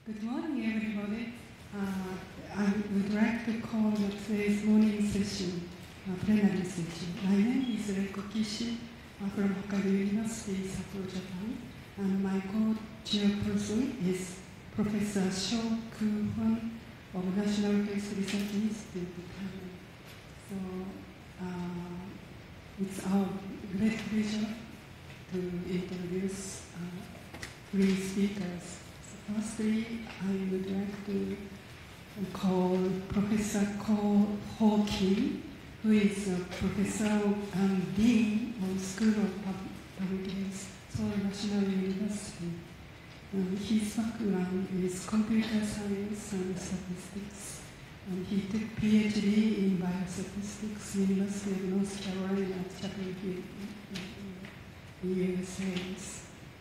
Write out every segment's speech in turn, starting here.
Good morning, everybody. I would like to call today's morning session, plenary session. My name is Reiko Kishi from Hokkaido University, Sapporo, Japan, and my co-chairperson is Professor Sho Ku-hwan of National Health Research Institute, Thailand. So it's our great pleasure to introduce three speakers. Firstly, I would like to call Professor Ho Kim, who is a professor and dean of School of Public Health, Seoul National University. His background is computer science and statistics, and he took PhD in biostatistics, University of North Carolina at Chapel Hill in USA.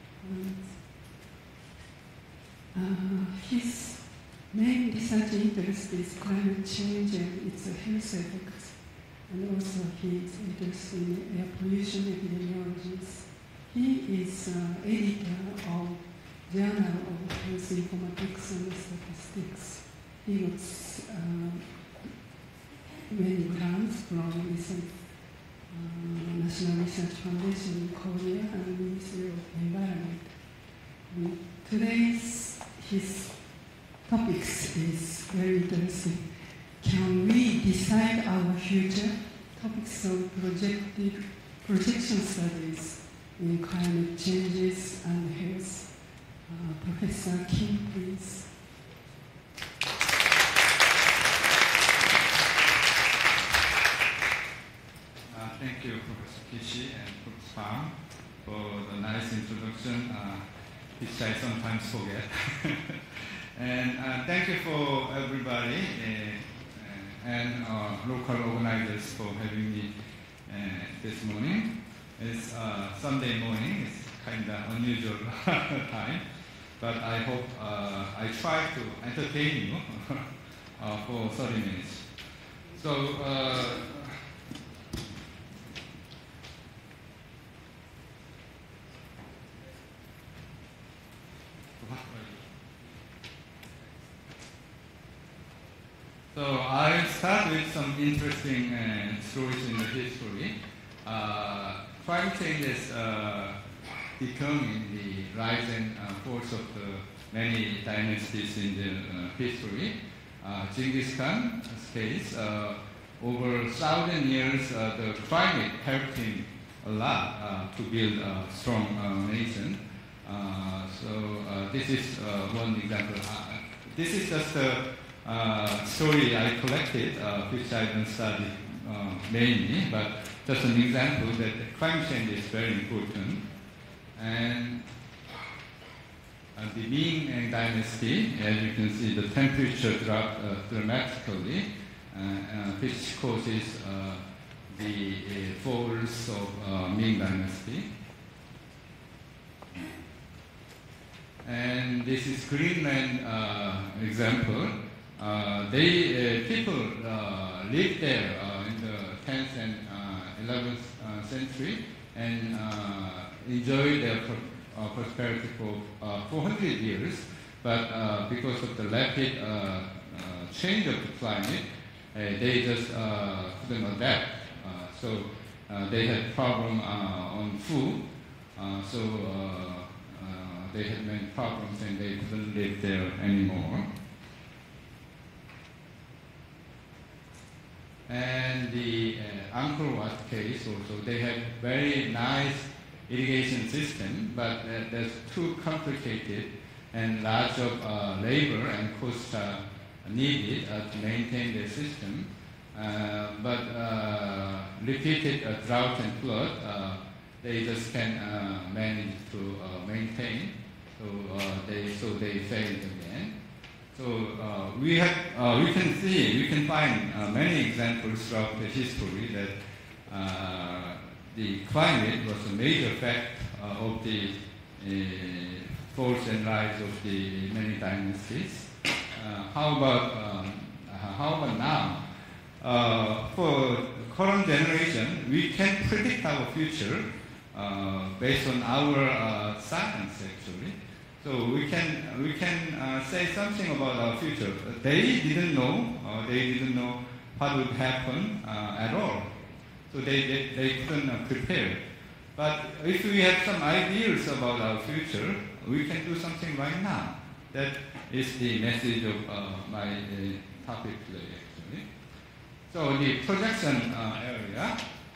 His main research interest is climate change and its health effects, and also he is interested in air pollution epidemiologies. He is editor of Journal of Health Informatics and Statistics. He got many grants from recent National Research Foundation in Korea and Ministry of Environment. His topics is very interesting. Can we decide our future? Topics of projection studies in climate changes and health. Professor Kim, please. Thank you, Professor Kishi and Professor Pham, for the nice introduction, which I sometimes forget. And thank you for everybody and local organizers for having me this morning. It's Sunday morning. It's kind of unusual time, but I hope I try to entertain you for 30 minutes. So I'll start with some interesting stories in the history. Climate change is determining the rise and force of the many dynasties in the history. Genghis Khan's case, over 1,000 years, the climate helped him a lot to build a strong nation. This is one example. This is just a story I collected, which I don't study mainly, but just an example that climate change is very important. And the Ming Dynasty, as you can see, the temperature dropped dramatically, which causes the falls of Ming Dynasty. And this is Greenland example. People lived there in the 10th and 11th century and enjoyed their prosperity for 400 years. But because of the rapid change of the climate, they just couldn't adapt. They had problem on food. They had many problems and they couldn't live there anymore. And the Angkor Wat case also, they had very nice irrigation system, but that's too complicated and lots of labor and costs needed to maintain the system. But repeated drought and flood, they just can't manage to maintain, so they failed again. So we can find many examples throughout the history that the climate was a major fact of the force and rise of the many dynasties. How about now? For current generation, we can predict our future based on our science, actually. So we can say something about our future. They didn't know what would happen at all. So they couldn't prepare. But if we have some ideas about our future, we can do something right now. That is the message of my topic today, actually. So the projection area,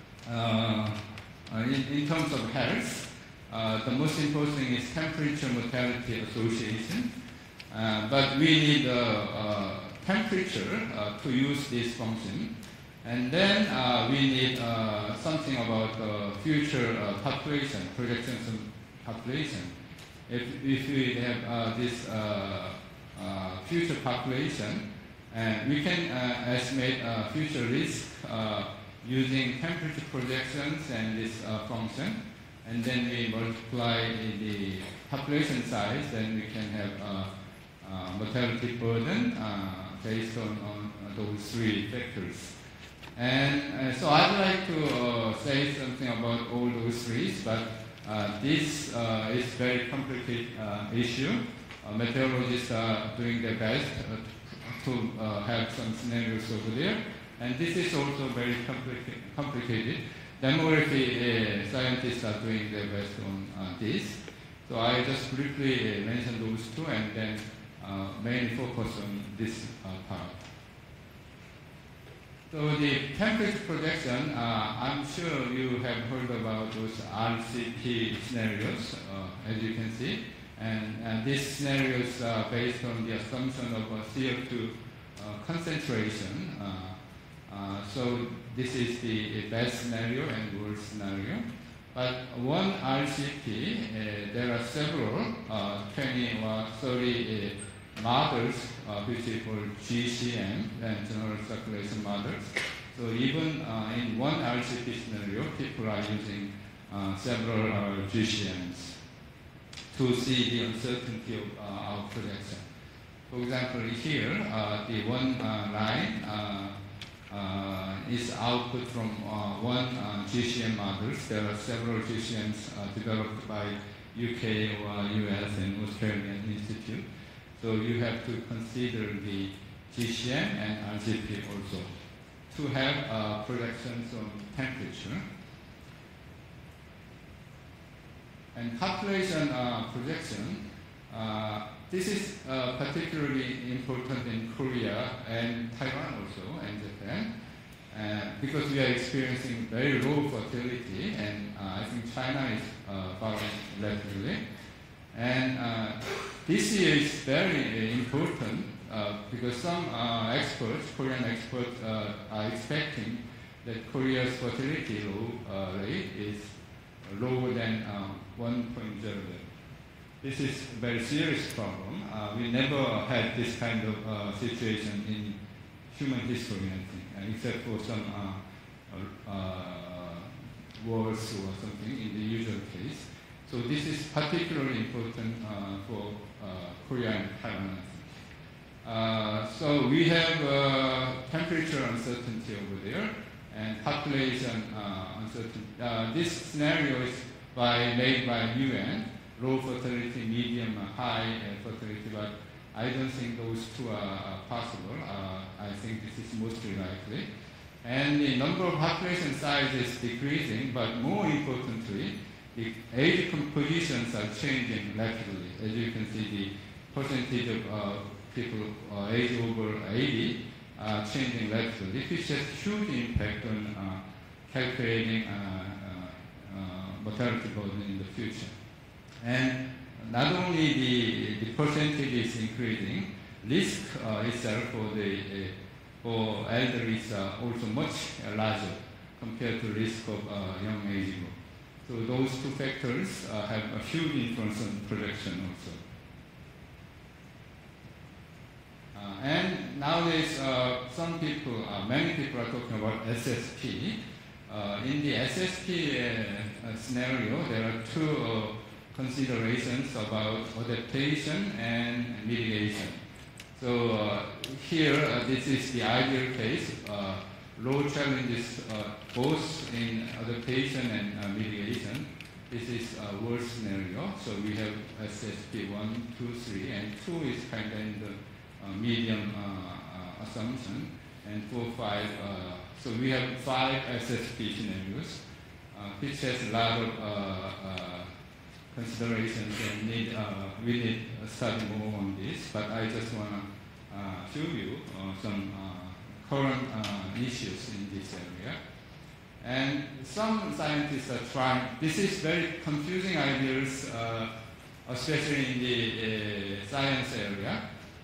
in terms of health, the most important thing is temperature mortality association. But we need temperature to use this function. And then we need something about future population, projections of population. If we have this future population, we can estimate future risk using temperature projections and this function, and then we multiply the population size, then we can have mortality burden based on those three factors. And so I'd like to say something about all those three, but this is very complicated issue. Meteorologists are doing their best to have some scenarios over there, and this is also very complicated. Demography scientists are doing their best on this. So I just briefly mention those two, and then mainly focus on this part. So the temperature projection, I'm sure you have heard about those RCP scenarios, as you can see. And these scenarios are based on the assumption of a CO2 concentration. So this is the best scenario and worst scenario. But one RCP, there are several, 20 or 30 models, which is called GCM, and general circulation models. So even in one RCP scenario, people are using several GCMs to see the uncertainty of our projection. For example, here, the one line is output from one GCM models. There are several GCMs developed by UK or US and Australian Institute. So you have to consider the GCM and RCP also to have projections on temperature. And population projection, this is particularly important in Korea and Taiwan also, and Japan, because we are experiencing very low fertility, and I think China is falling rapidly. And this year is very important because some experts, Korean experts, are expecting that Korea's fertility rate is lower than 1.0. This is a very serious problem. We never had this kind of situation in human history, I think, except for some wars or something in the usual case. So this is particularly important for Korea and Taiwan, I think. So we have temperature uncertainty over there and population uncertainty. This scenario is made by UN, low fertility, medium, high fertility, but I don't think those two are possible. I think this is mostly likely. And the number of population size is decreasing, but more importantly, the age compositions are changing rapidly. As you can see, the percentage of people age over 80 are changing rapidly, which has huge impact on calculating mortality burden in the future. And not only the percentage is increasing, risk itself for elderly is also much larger compared to risk of young age group. So those two factors have a huge influence on projection also. And nowadays, many people are talking about SSP. In the SSP scenario, there are two considerations about adaptation and mitigation. So here, this is the ideal case. Low challenges both in adaptation and mitigation. this is a worst scenario. So we have SSP 1, 2, 3, and 2 is kind of in the medium assumption, and 4, 5. So we have 5 SSP scenarios, which has a lot of considerations, and we need to study more on this. But I just want to show you some current issues in this area. And some scientists are trying, this is very confusing ideas, especially in the science area.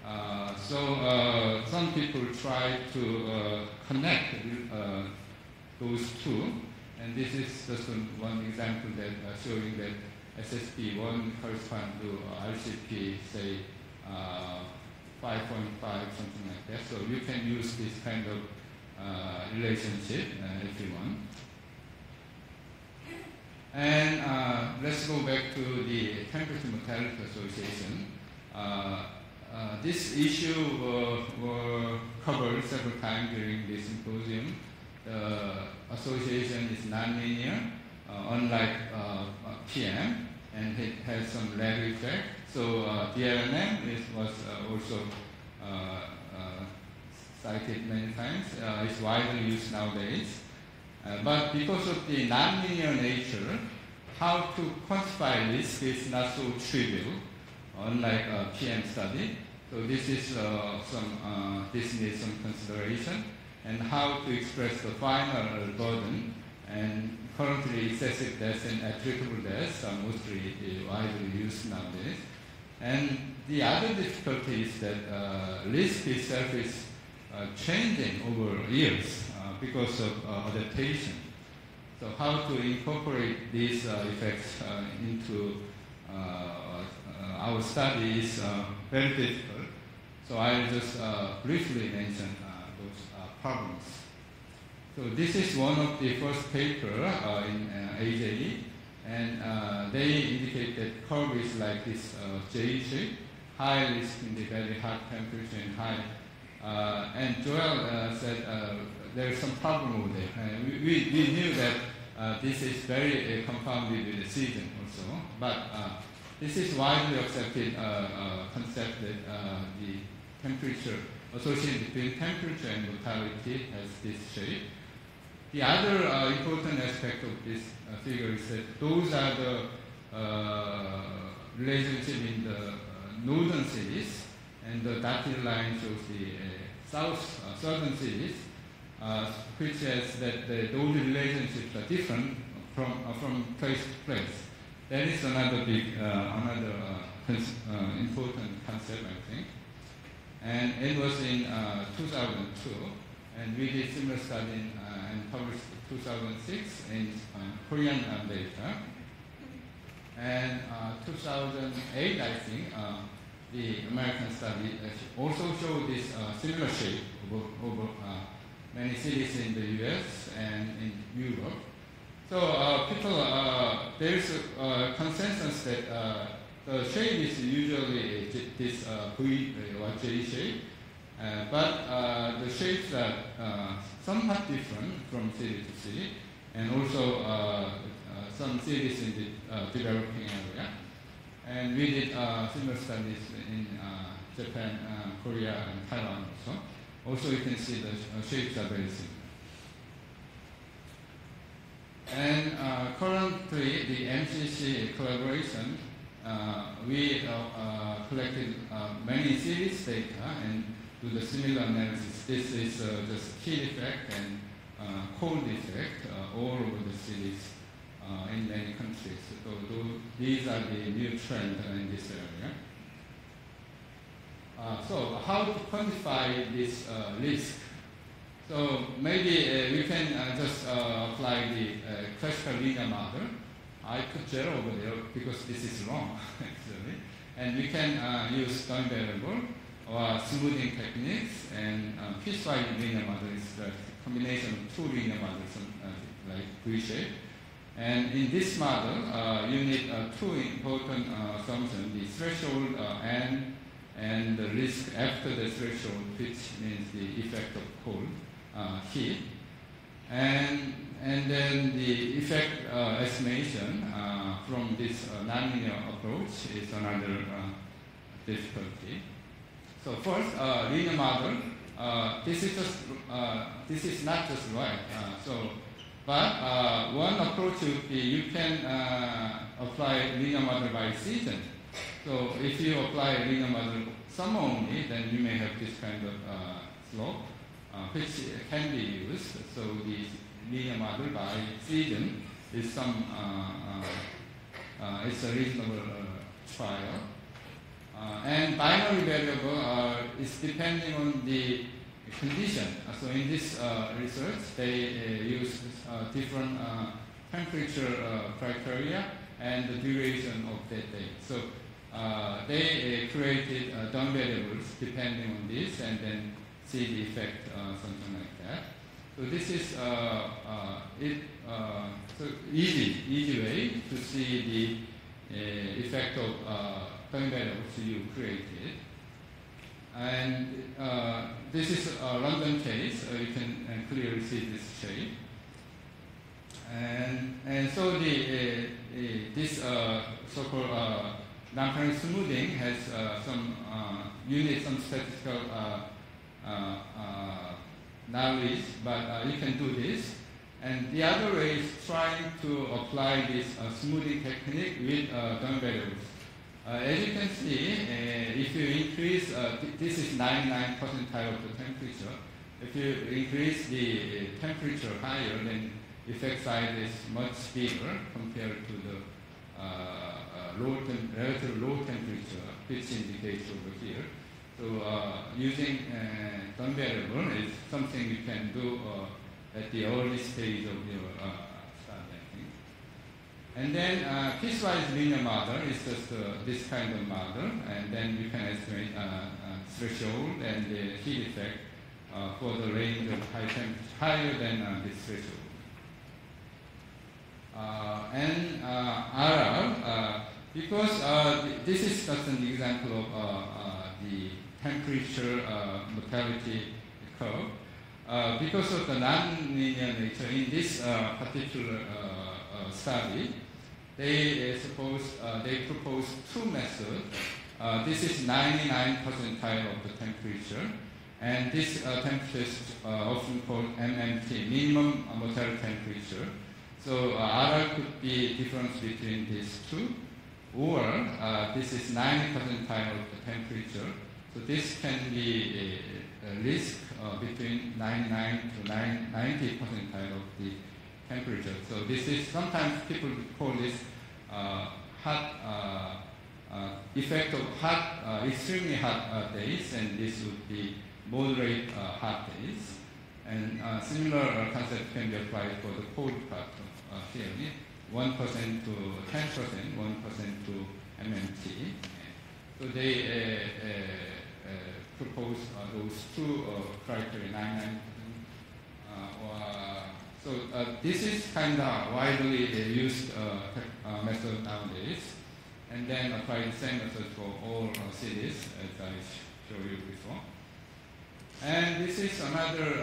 So some people try to connect those two. And this is just one example that showing that SSP1 corresponds to RCP, say 5.5, something like that. So you can use this kind of relationship if you want. And let's go back to the temperature mortality association. This issue were covered several times during the symposium. The association is nonlinear, unlike PM, and it has some lag effect. So DLNM was also cited many times. It's widely used nowadays. But because of the nonlinear nature, how to quantify risk is not so trivial, unlike a PM study. So this is this needs some consideration, and how to express the final burden. And currently, excessive deaths and attributable deaths are mostly widely used nowadays. And the other difficulty is that risk itself is changing over years because of adaptation. So how to incorporate these effects into our study is very difficult. So I'll just briefly mention those problems. So this is one of the first paper in ISEE, and they indicate that curve is like this J shape, high risk in the very hot temperature and high. And Joel said there's some problem over there. We knew that this is very confounded with the season also, but this is widely accepted concept that the temperature, association between temperature and mortality has this shape. The other important aspect of this figure is that those are the relationship in the northern cities, and the dotted line shows the southern cities, which says that those relationships are different from place to place. That is another big, important concept, I think. And it was in 2002, and we did similar study and published 2006 in Korean data. And 2008, I think, the American study also showed this similar shape over many cities in the US and in Europe. So there is a consensus that the shape is usually this V or J shape, but the shapes are somewhat different from city to city, and also some cities in the developing area. And we did similar studies in Japan, Korea, and Taiwan also. Also, you can see the shapes are very similar. And currently, the MCC collaboration, we collected many cities data and do the similar analysis. This is just heat effect and cold effect all over the cities in many countries. So these are the new trends in this area. So how to quantify this risk? So maybe we can just apply the classical linear model. I put 0 over there because this is wrong, actually. And we can use time variable or smoothing techniques, and piecewise linear model is the combination of two linear models, like V-shape. And in this model, you need two important assumptions: the threshold n and the risk after the threshold, which means the effect of cold heat. And then the effect estimation from this nonlinear approach is another difficulty. So first, linear model. This is not just right. But one approach would be you can apply linear model by season. So if you apply a linear model summer only, then you may have this kind of slope, which can be used. So the linear model by season is it's a reasonable trial. And binary variable is depending on the condition. So in this research, they use different temperature criteria and the duration of that day. So they created dumb variables depending on this, and then see the effect, something like that. So this is so easy way to see the effect of dumb variables you created. And this is a London case. You can clearly see this shape. And so this so-called non-parent smoothing has some statistical knowledge, but you can do this. And the other way is trying to apply this smoothing technique with dumb variables. As you can see, if you increase, this is 99 percentile of the temperature. If you increase the temperature higher, then effect size is much bigger compared to the relatively low temperature, which indicates over here. So using dumb variable is something you can do at the early stage of your study, I think. And then piecewise linear model is just this kind of model, and then you can estimate threshold and the heat effect for the range of high temperature higher than this threshold. And RR, because this is just an example of the temperature mortality curve. Because of the non-linear nature in this particular study, they proposed two methods. This is 99 percentile of the temperature, and this temperature is often called MMT, minimum mortality temperature. So RR could be difference between these two, or this is 90 percentile of the temperature. So this can be a risk between 99 to 90 percentile of the temperature. So this is, sometimes people call this hot effect of hot, extremely hot days, and this would be moderate hot days. And similar concept can be applied for the cold part of theory, 1% to 10%, 1% to MMT. So they propose those two criteria, 99%. So this is kind of widely used method nowadays, and then apply the same method for all cities, as I showed you before. And this is another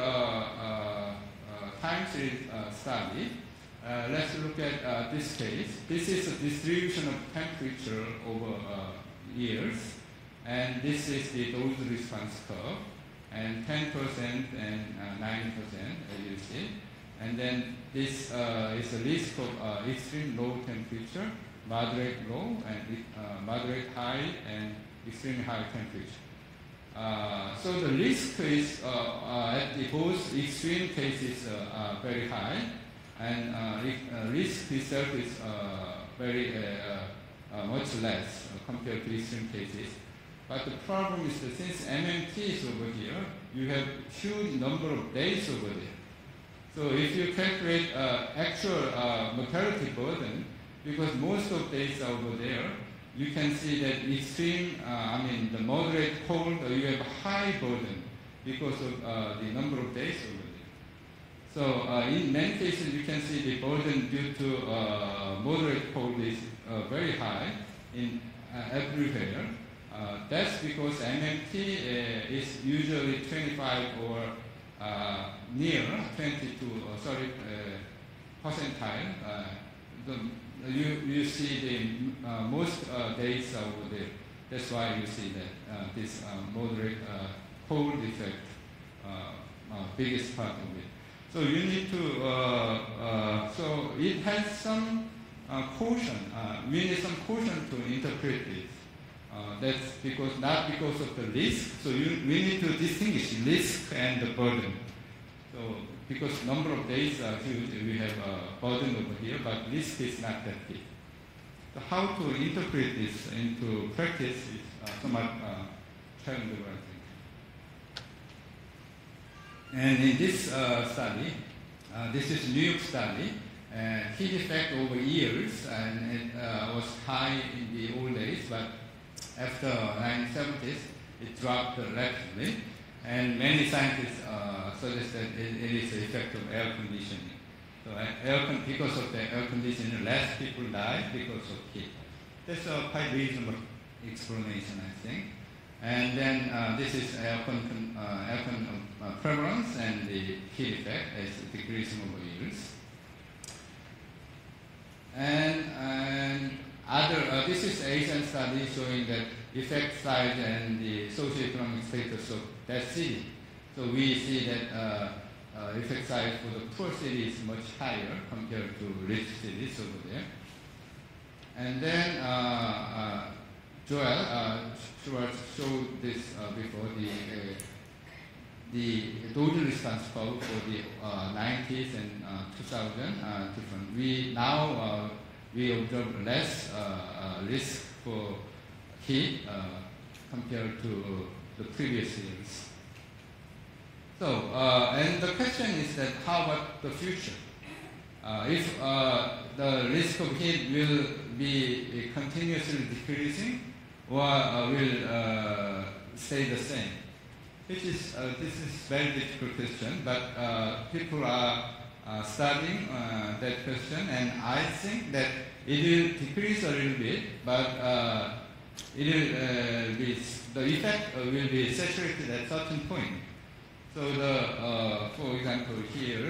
time series study. Let's look at this case. This is a distribution of temperature over years, and this is the dose response curve, and 10% and 90%, as you see. And then this is a risk of extreme low temperature, moderate low, and moderate high, and extremely high temperature. So the risk is at the both extreme cases very high, and risk itself is very much less compared to extreme cases. But the problem is that since MMT is over here, you have huge number of days over there. So if you calculate actual mortality burden, because most of days are over there, you can see that extreme, the moderate cold, you have high burden because of the number of days over there. So in many cases, you can see the burden due to moderate cold is very high in everywhere. That's because MMT is usually 25 or near 20 to 30 percentile. You see the most days over there. That's why you see that this moderate cold effect, biggest part of it. So you need to, so it has some caution. We need some caution to interpret it. That's because, not because of the risk. So we need to distinguish risk and the burden. So because number of days are huge, we have a burden over here, but risk is not that big. So how to interpret this into practice is somewhat challenging, I think. And in this study, this is New York study, heat effect over years, and it was high in the old days, but after 1970s, it dropped rapidly, and many scientists suggest that it is the effect of air conditioning. So because of the air conditioning, less people die because of heat. That's a quite reasonable explanation, I think. And then this is air prevalence and the heat effect as decreasing over years. And other, this is Asian study showing that effect size and the socioeconomic status of that city. So we see that effect size for the poor city is much higher compared to rich cities over there. And then Joel showed this before, the total response curve for the 90s and 2000 different. We observe less risk for heat compared to the previous years. So, and the question is that how about the future? If the risk of heat will be continuously decreasing or will stay the same? This is very difficult question, but people are studying that question, and I think that it will decrease a little bit, but the effect will be saturated at a certain point. So for example, here,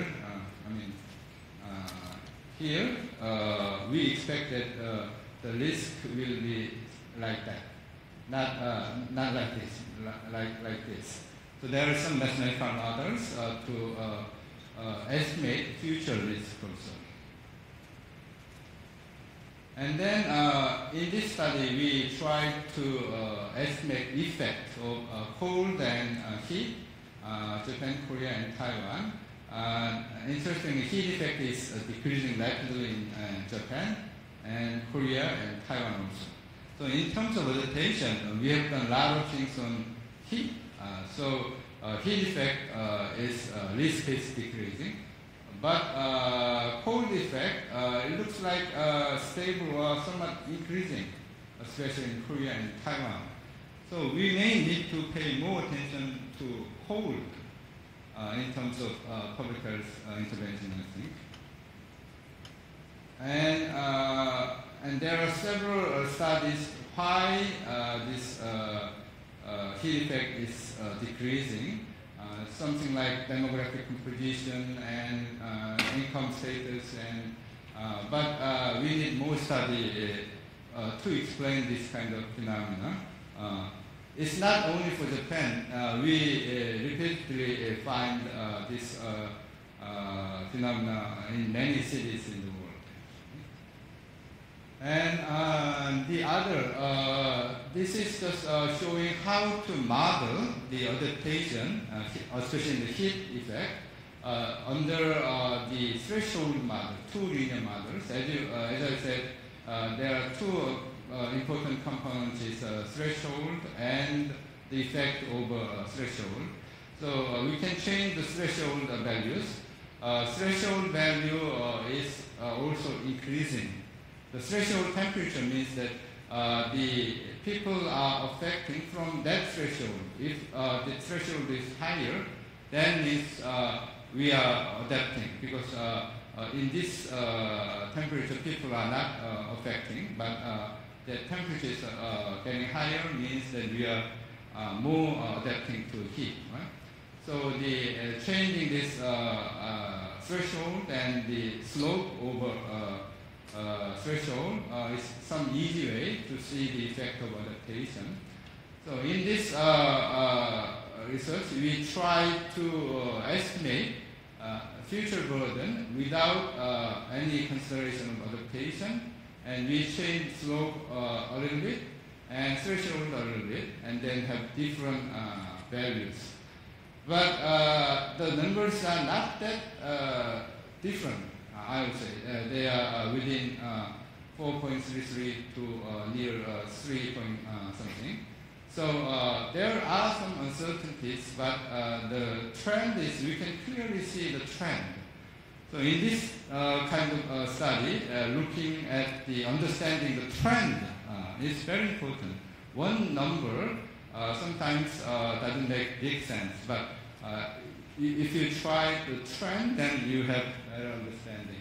here we expect that the risk will be like that, not like this, like this. So there are some mathematical models to estimate future risk also. And then in this study, we tried to estimate effect of cold and heat, Japan, Korea, and Taiwan. Interestingly, heat effect is decreasing rapidly in Japan, and Korea, and Taiwan also. So in terms of adaptation, we have done a lot of things on heat. So heat effect risk is decreasing. But cold effect, it looks like stable or somewhat increasing, especially in Korea and Taiwan. So we may need to pay more attention to cold in terms of public health intervention, I think. And there are several studies why this heat effect is decreasing. Something like demographic composition and income status, and but we need more study to explain this kind of phenomena. It's not only for Japan. We repeatedly find this phenomena in many cities in the world. And the other, this is just showing how to model the adaptation, especially in the heat effect, under the threshold model, two linear models. As I said, there are two important components, is threshold and the effect over threshold. So we can change the threshold values. Threshold value is also increasing. The threshold temperature means that the people are affecting from that threshold. If the threshold is higher, then means we are adapting, because in this temperature people are not affecting, but the temperature is getting higher means that we are more adapting to heat. Right? So the changing this threshold and the slope over threshold is some easy way to see the effect of adaptation. So in this research, we try to estimate future burden without any consideration of adaptation, and we change slope a little bit and threshold a little bit, and then have different values. But the numbers are not that different, I would say. They are within 4.33 to near 3 point something. So there are some uncertainties, but the trend is, we can clearly see the trend. So in this kind of study, looking at the understanding the trend is very important. One number sometimes doesn't make big sense, but if you try the trend, then you have better understanding,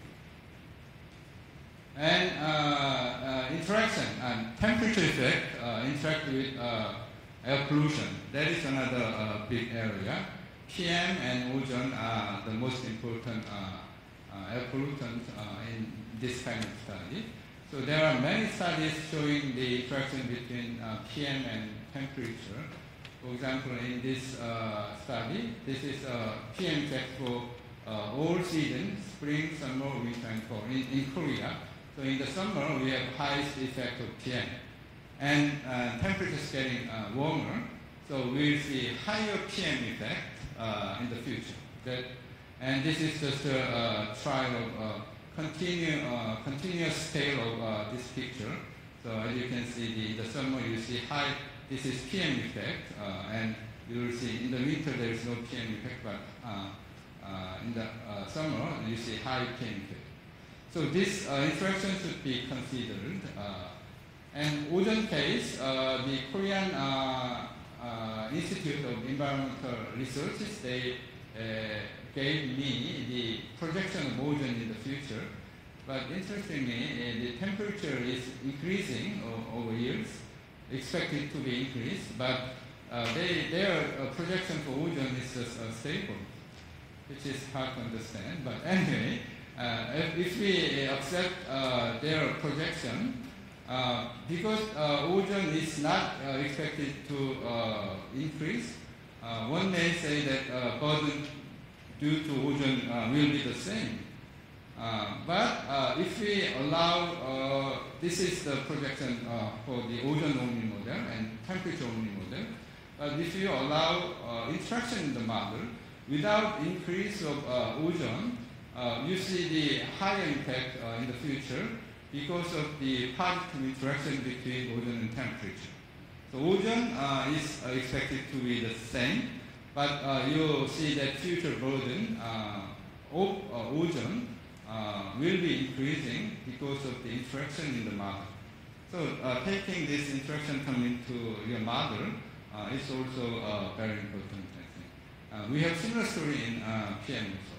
I think. And interaction and temperature effect interact with air pollution. That is another big area. PM and ozone are the most important air pollutants in this kind of study. So there are many studies showing the interaction between PM and temperature. For example, in this study, this is PM effect for all seasons, spring, summer, winter, and fall in Korea. So in the summer, we have highest effect of PM. And temperature is getting warmer, so we'll see higher PM effect in the future. And this is just a trial of continuous scale of this picture. So as you can see, in the summer you see high, this is PM effect, and you will see in the winter there is no PM effect, but in the summer you see high PM effect. So this interaction should be considered. And ozone case, the Korean Institute of Environmental Researches, they gave me the projection of ozone in the future. But interestingly, the temperature is increasing over years, expected to be increased, but their projection for ozone is just stable, which is hard to understand. But anyway, if we accept their projection, because ozone is not expected to increase, one may say that burden due to ozone will be the same. But if we allow, this is the projection for the ozone only model and temperature only model, but if you allow interaction in the model without increase of ozone, you see the higher impact in the future because of the positive interaction between ozone and temperature. So ozone is expected to be the same, but you see that future burden of ozone will be increasing because of the interaction in the model. So taking this interaction coming to your model is also very important, I think. We have similar story in PM also.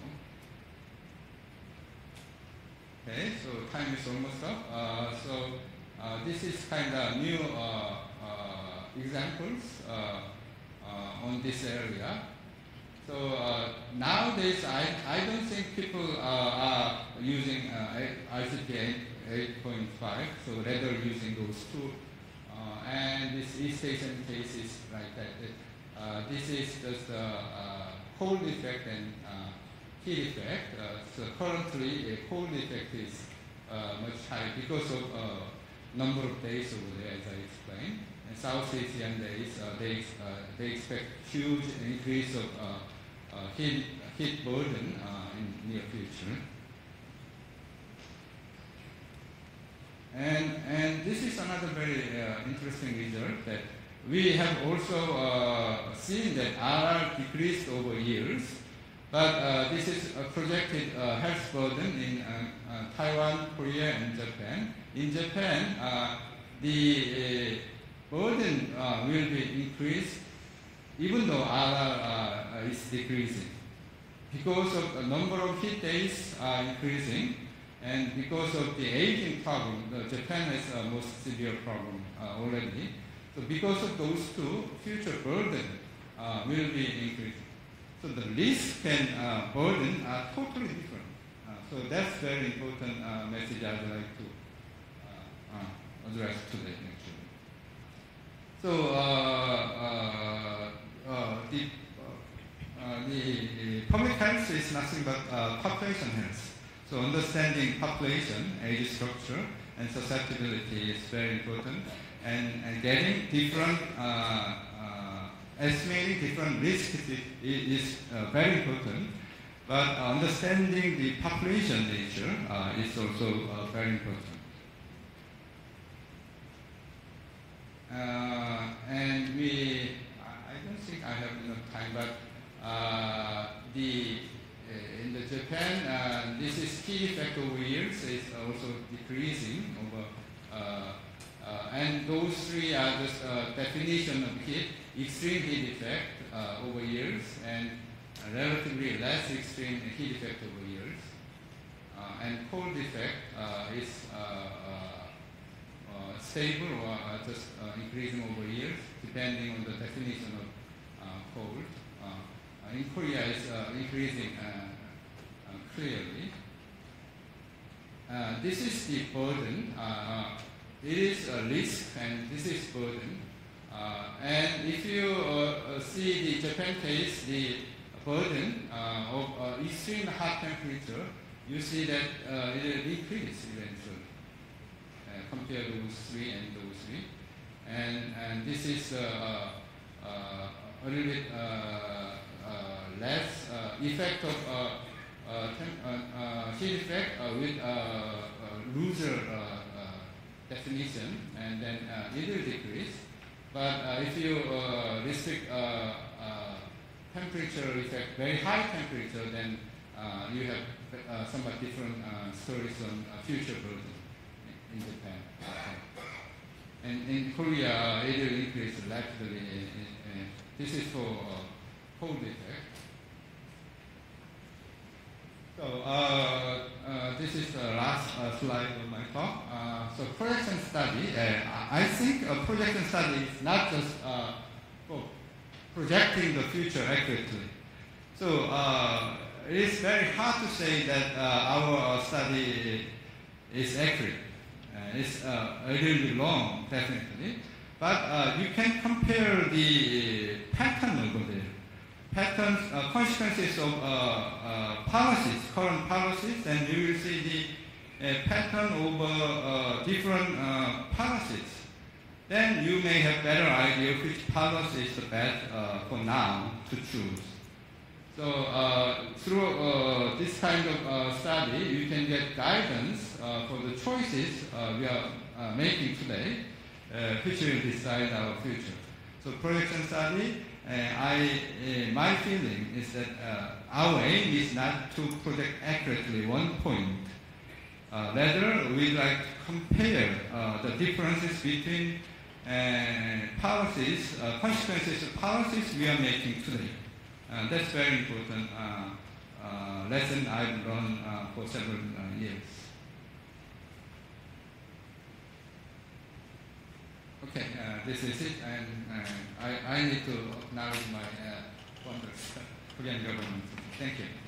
Okay, so time is almost up. So this is kind of new examples on this area. So nowadays, I don't think people are using ISEE 8.5, so rather using those two. And this East Asian case is like that. This is just cold effect and heat effect. So currently, the cold effect is much higher because of number of days over there, as I explained. And South Asian days, they expect huge increase of heat burden in near future. And this is another very interesting result, that we have also seen that RR decreased over years, but this is a projected health burden in Taiwan, Korea, and Japan. In Japan, the burden will be increased even though RR is decreasing, because of the number of heat days are increasing, and because of the aging problem. Japan has a most severe problem already. So because of those two, future burden will be increasing. So the risk and burden are totally different. So that's very important message I would like to address today, actually. So the public health is nothing but population health. So understanding population, age structure, and susceptibility is very important, and getting different, estimating different risks is very important. But understanding the population nature is also very important. And I don't think I have enough time, but in the Japan, this is heat effect over years is also decreasing over, and those three are just definition of heat: extreme heat effect over years, and relatively less extreme heat effect over years, and cold effect is stable or just increasing over years, depending on the definition of cold. In Korea, it's increasing clearly. This is the burden. It is a risk, and this is burden. And if you see the Japan case, the burden of extreme hot temperature, you see that it will decrease eventually compared to those three and those three. And this is a little bit less effect of heat effect with looser definition, and then it will decrease. But if you restrict temperature effect, very high temperature, then you have somewhat different stories on future burden in Japan. And in Korea, it will increase rapidly. This is for cold effect. So this is the last slide of my talk. So projection study, I think a projection study is not just projecting the future accurately. So it is very hard to say that our study is accurate. It's a little bit long, definitely. But you can compare the pattern over there. Patterns, consequences of policies, current policies, and you will see the pattern over different policies. Then you may have better idea which policy is the best for now to choose. So through this kind of study, you can get guidance for the choices we are making today, which will decide our future. So projection study, my feeling is that our aim is not to project accurately one point. Rather, we like to compare the differences between policies, consequences of policies we are making today. That's very important lesson I've learned for several years. Okay, this is it, and I need to acknowledge my wonders Korean government. Thank you.